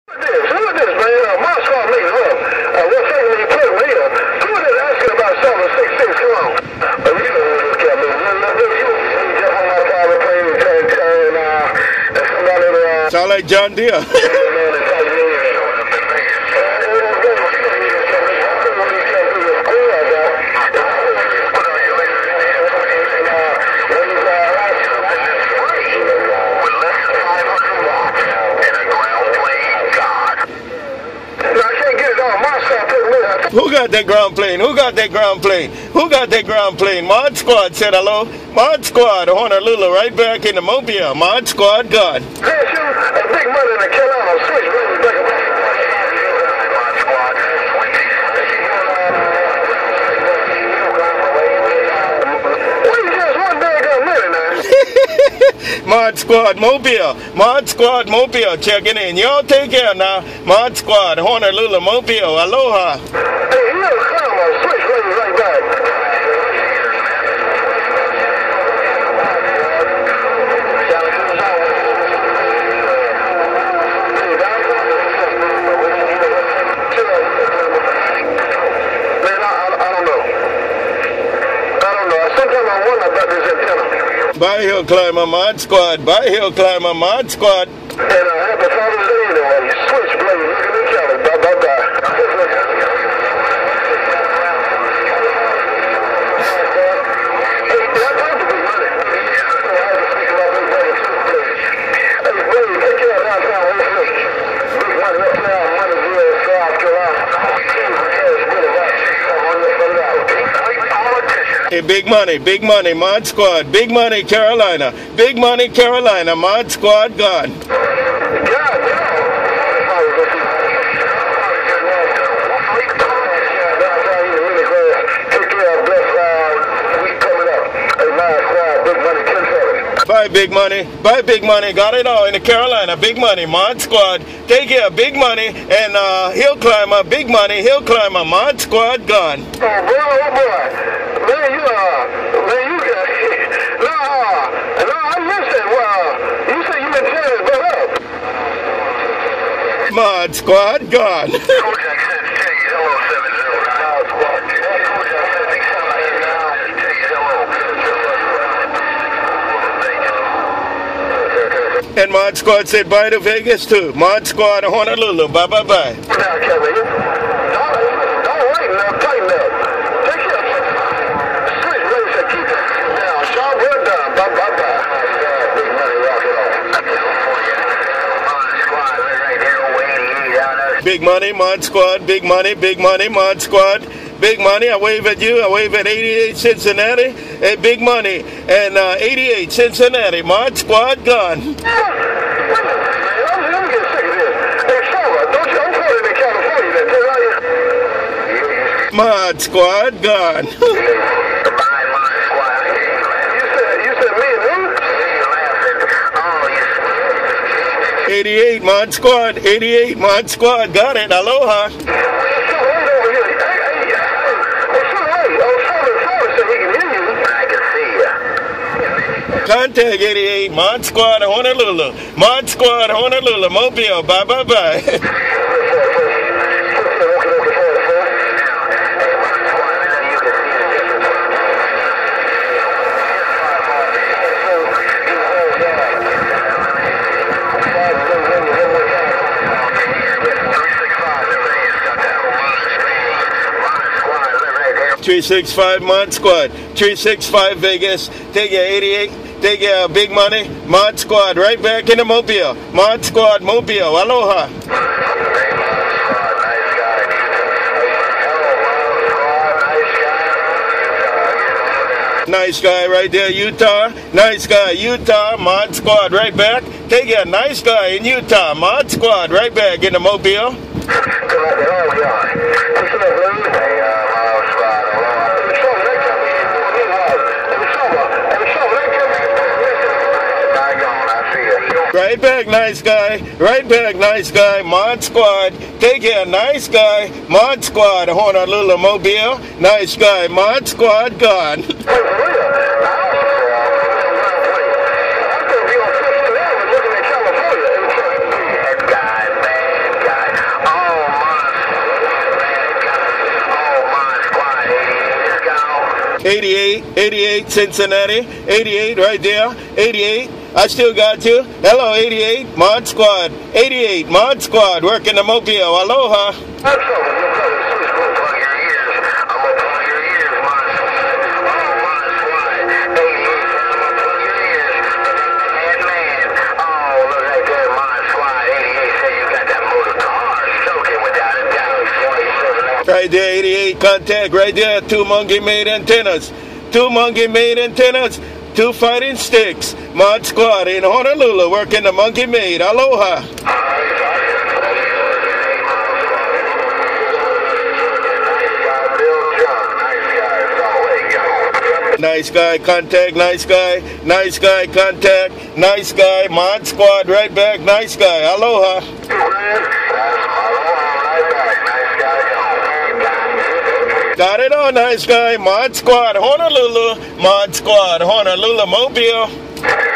Who is this, man? Moscow meeting up. What second you put me up? Who is this asking about 766? Come on. You know who this cat is. You just on my private plane and somebody sound like John Deere. Who got that ground plane? Who got that ground plane? Who got that ground plane? Mod Squad said hello. Mod Squad, Honolulu, right back in the Mobile. Mod Squad, God. Big money in the Carolina switch, baby. Mod Squad. What is this one big minute now? Mod Squad, Mobile. Mod Squad, Mobile, checking in. Y'all take care now. Mod Squad, Honolulu, Mobile. Aloha. Switch right back. Bye, Hill Climber, Mod Squad. Bye, Hill Climber, Mod Squad. And happy Father's Day, anyway. Switchblade, look at each other. Bye-bye-bye. Hey, big money, Mod Squad, big money, Carolina, Mod Squad, gone. Bye, big money, got it all in the Carolina, big money, Mod Squad, take care, big money, and Hill Climber, big money, Hill Climber, Mod Squad, gone. Oh, boy. Man, you got, no, I listen, you say you been tearing it up. Mod Squad, gone. And Mod Squad said bye to Vegas too. Mod Squad, Honolulu, bye-bye-bye. Big money, Mod Squad, big money, Mod Squad. Big money, I wave at you, I wave at 88 Cincinnati. Hey, big money, and 88 Cincinnati, Mod Squad, gone. Mod Squad, gone. Goodbye, Mod Squad. You said me and who? 88 Mod Squad, 88 Mod Squad, got it, aloha. Contact 88 Mod Squad, Honolulu, Mod Squad, Honolulu, Mobile, bye-bye-bye. 365 Mod Squad, 365 Vegas, take your 88, take your big money, Mod Squad, right back in the Mobile, Mod Squad, Mobile, aloha. Nice guy right there, Utah. Nice guy, Utah, Mod Squad, right back. Take your nice guy in Utah, Mod Squad, right back in the Mobile. Right back, nice guy. Right back, nice guy. Mod Squad. Take care, nice guy. Mod Squad, Honolulu, Mobile. Nice guy. Mod Squad, gone. 88, Cincinnati. 88 right there. 88. I still got you. Hello, 88, Mod Squad. 88, Mod Squad, working the Mobile. Aloha. That's all. I'm gonna plug your ears. I'm gonna plug your ears, Mod Squad. Oh, Mod Squad. 88, I'm gonna plug your ears. Man. Oh, look right there, Mod Squad. 88 said you got that motor car soaking without a doubt. 27. Right there, 88, contact. Right there, 2 monkey-made antennas. 2 monkey-made antennas. 2 fighting sticks. Mod Squad in Honolulu working the monkey made. Aloha. Nice guy, contact, nice guy. Nice guy, contact, nice guy. Mod Squad right back, nice guy. Aloha. Got it on, nice guy. Mod Squad, Honolulu. Mod Squad, Honolulu, Mobile.